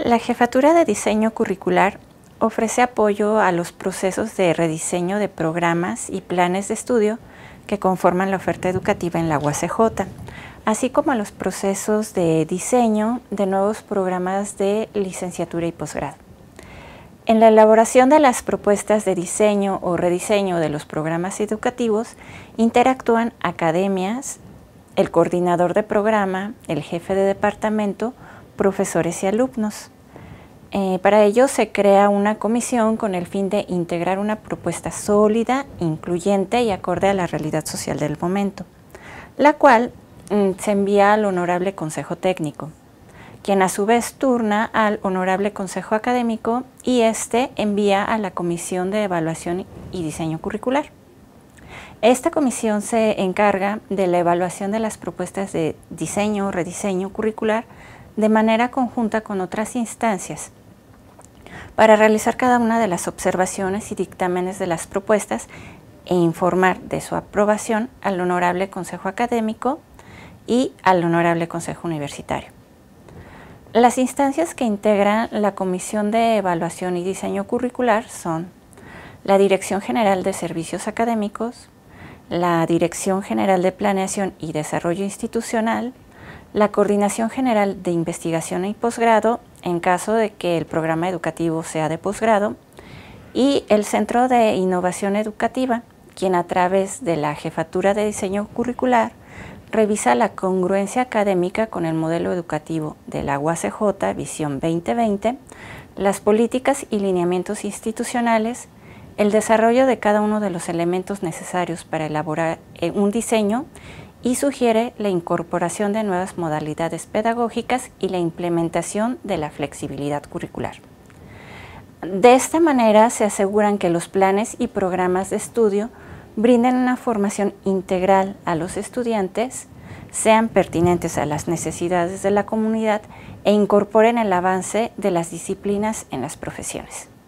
La Jefatura de Diseño Curricular ofrece apoyo a los procesos de rediseño de programas y planes de estudio que conforman la oferta educativa en la UACJ, así como a los procesos de diseño de nuevos programas de licenciatura y posgrado. En la elaboración de las propuestas de diseño o rediseño de los programas educativos interactúan academias, el coordinador de programa, el jefe de departamento, profesores y alumnos. Para ello se crea una comisión con el fin de integrar una propuesta sólida, incluyente y acorde a la realidad social del momento, la cual se envía al Honorable Consejo Técnico, quien a su vez turna al Honorable Consejo Académico y éste envía a la Comisión de Evaluación y Diseño Curricular. Esta comisión se encarga de la evaluación de las propuestas de diseño o rediseño curricular de manera conjunta con otras instancias para realizar cada una de las observaciones y dictámenes de las propuestas e informar de su aprobación al Honorable Consejo Académico y al Honorable Consejo Universitario. Las instancias que integran la Comisión de Evaluación y Diseño Curricular son la Dirección General de Servicios Académicos, la Dirección General de Planeación y Desarrollo Institucional, la Coordinación General de Investigación y Posgrado, en caso de que el programa educativo sea de posgrado, y el Centro de Innovación Educativa, quien a través de la Jefatura de Diseño Curricular revisa la congruencia académica con el modelo educativo de la UACJ Visión 2020, las políticas y lineamientos institucionales, el desarrollo de cada uno de los elementos necesarios para elaborar un diseño y sugiere la incorporación de nuevas modalidades pedagógicas y la implementación de la flexibilidad curricular. De esta manera se aseguran que los planes y programas de estudio brinden una formación integral a los estudiantes, sean pertinentes a las necesidades de la comunidad e incorporen el avance de las disciplinas en las profesiones.